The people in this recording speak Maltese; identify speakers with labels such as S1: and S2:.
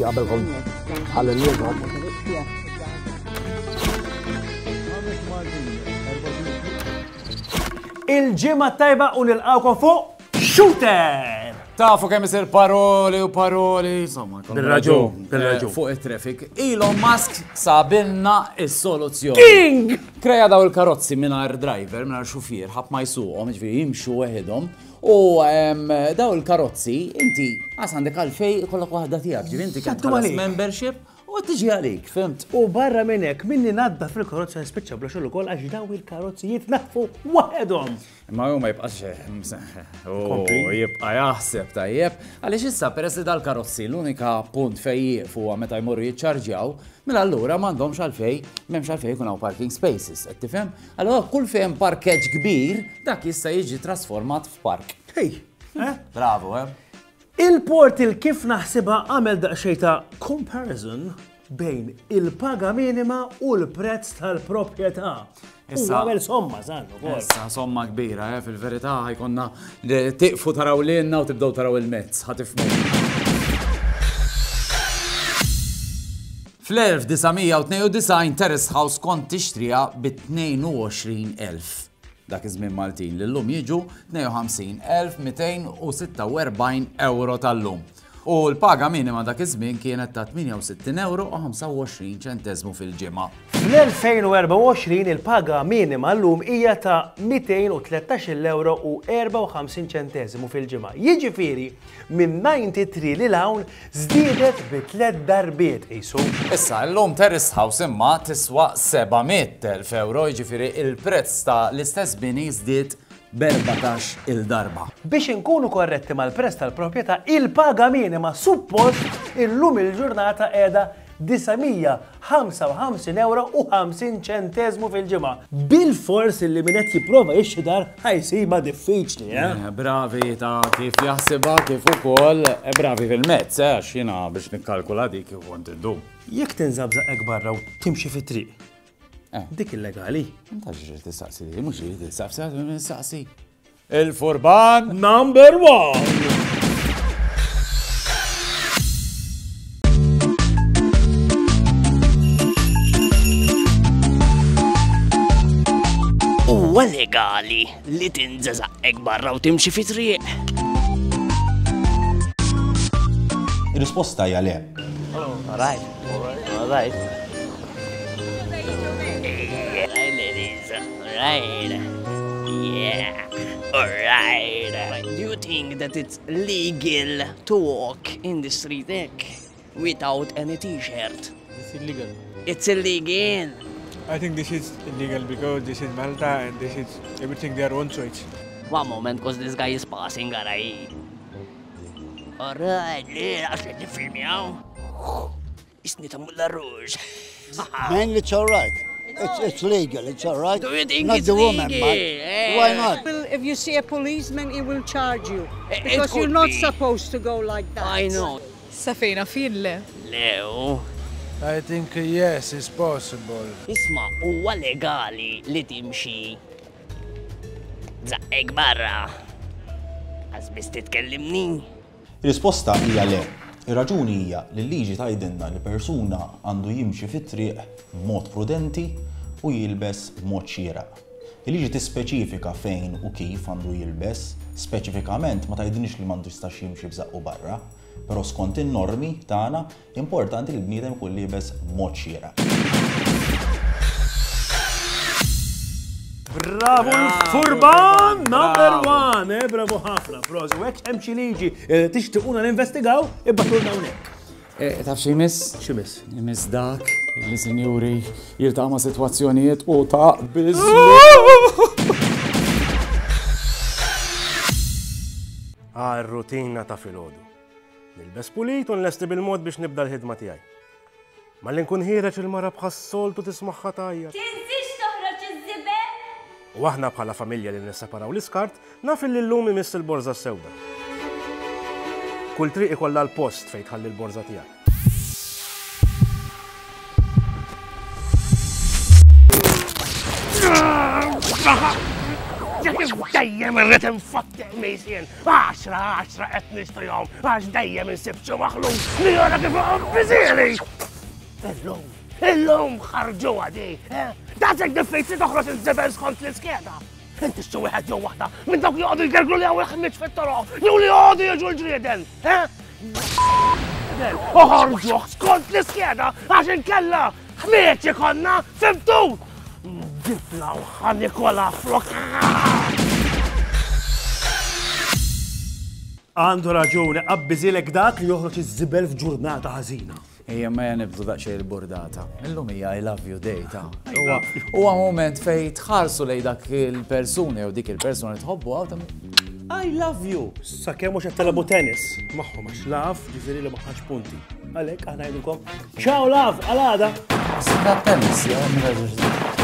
S1: qabelhom ħalli
S2: Il-ġimgħa tajba u nilqawkom fuq Shooter!
S3: Tafu kemm isir paroli u paroli, insomma.
S2: Bil-raġun.
S3: Fuq it-traffic. Elon Musk sabilna is-soluzzjoni.
S2: King!
S3: Kreja daw il-karozzi mingħajr driver, mingħajr xufier, ħadd ma jsuqhom, ġifieri jimxu weħidhom. U daw il-karozzi, inti għas għandek għalfej kollok waħda tiegħek, ġifieri inti kemm tħallas membership u tiġi għalik, fimt?
S2: U barra minn hekk minni nadda fil-karozza nispiċċa bla xogħol ukoll għax daw il-karozzi jitnaħfu waħedhom.
S3: Ma hu ma jibqax jibqa' jaħseb tajjeb, għaliex issa peress li dal-karozzi l-unika punt fejn jieqfu meta jmorru jiċċarġjaw, mela allura m'għandhomx għalfejn m'hemmx għalfejn jkun hawn parking spaces, qed tifhem? Allura kull fejn parkeġġ kbir dak jista' jiġi trasformat f'park.
S2: Hej,
S3: Bravo,
S2: Il-portal kif naħsibha għamel daqsxejn ta' comparison bejn il-paga minima u l-prezz tal-proprjetà. Issa għamel somma żgħar ukoll.
S3: Issa somma kbira, fil-verità ħajkonna tiqfu taraw lilna u tibdew taraw il-mezz, ħatifhmu. Fl-1992 Terrace House kont tixtriha b-22,000. Dak iż-żmien Maltin li llum jiġu 52,246 euro tal-lum. U l-paga minima dak iż-żmien kienet ta' 68,25 euro fil-ġimgħa.
S2: Fl-2024 il-paga minima llum hija ta' 213 euro u 54 ċentesimu fil-ġimgħa. Jiġifieri minn 93 lil hawn żdiedet b'3 darbiet qisu.
S3: Issa llum Terrace House imma tiswa 700,000 euro, jiġifieri il-prezz ta' l-istess bini żdied b'14 il-darba.
S2: Biex inkunu korretti mal-prezz tal-proprjetà, il-paga minima suppost illum il-ġurnata qiegħda 955 euro u 50 ċentesimu fil-ġimgħa. Bil-fors li min qed jipprova jixxi dar ħajsiba diffiċli,
S3: Bravi ta' kif jaħsibha kif ukoll bravi fil-mezz, għax jiena biex nikkalkula dik kont iddum.
S2: Jekk tinżabżaq barra u timxi fit-triq. Dik illegali.
S3: Inta ġiġi tistaqsi li, mhux ġiġi tistaqsi. Il-furban
S2: number 1!
S4: Huwa legali li tinżażaq barra u timxi fi triq.
S5: Ir-risposta hija le.
S4: All right. Do you think that it's legal to walk in the street without any t-shirt?
S6: It's illegal.
S4: It's illegal.
S6: I think this is illegal because this is Malta and this is everything their own choice.
S4: One moment, because this guy is passing, alright. Alright, għaxet nifilmjaw. Isnita mulla rouge.
S7: Man, it's alright. It's legal, it's alright.
S4: Do you think
S7: not
S4: it's
S7: the woman,
S4: legal?
S7: Why not?
S8: Well, if you see a policeman, he will charge you.
S4: It
S8: Because
S4: could
S8: you're not
S4: be.
S8: supposed to go like that.
S4: I know.
S9: Safina fille.
S4: Leo.
S6: I think yes, it's possible.
S4: Isma, huwa legali li timxi zaqqek barra. Għazbis titkellimni.
S5: Ir-risposta hija le. Ir-raġuni hija li l-liġi tgħidilna li persuna għandu jimxi fit-triq b'mod prudenti u jilbes b'mod xieraq. Il-liġi tispeċifika fejn u kif għandu jilbes, speċifikament ma tgħidilniex li m'għandu jistax jimxi b'żaqqu barra, però skont in-normi tagħna importanti li l-bniedem ikun jilbes b'mod xieraq.
S2: Bravo l-furban number 1, bravo ħafna, prozi. U hekk hemm xi liġi tixtiequna ninvestigaw, ibbatulna hawnhekk.
S3: Taf xi jmiss?
S2: X'imiss?
S3: Jmiss dak li sinjuri jiltaqa' ma' sitwazzjonijiet u ta'
S2: R-rutina ta' filgħodu. Nilbes pulit u nlesti bil-mod biex nibda l-ħidma tiegħi. Malli nkun ħireġ il-mara bħas-soltu tismaħħa tajja.
S10: Tinsix toħroġ iż-żibel?
S2: U aħna bħala familja li nisseparaw l-iskart, naf li l-lum imiss il-borza sewda. Kull triq ikollha l-post fejn tħalli l-borza tiegħek.
S9: kif dejjem irrid infotteq mejsien. 10 qed nixtrihom għax dejjem insibxu maħlum li jara kif biżieli. Illum ħarġu għadi. Daqshekk diffiċli toħroġ iż-żebel skont l-iskeda. Inti xi wieħed jew waħda minn dawk li jqogħdu jgerglu li hawn il-ħmiġ fit-toroq jew li jqogħdu jiġu l-ġrieden. Uħorġu skont l-iskeda għax inkella ħmieċ ikonna fimtu! Dibla u ħanikola flok.
S2: Għandu raġuni, qabbiżilek dak li joħroġ iż-żibel f'ġurnata ħażina.
S3: Ejja ma nibdu daqsxejn il-bordata. Illum hija I love you day ta'. Huwa moment fejn tħarsu lejn dak il-persuni jew dik il-persuna li tħobbu I love you.
S2: Sakemm mhux qed telbu tennis. Magħhom għax laf ġifieri li ma ħax punti. Għalhekk aħna ngħidulkom ciao laf għal għada.
S3: Tennis, ja,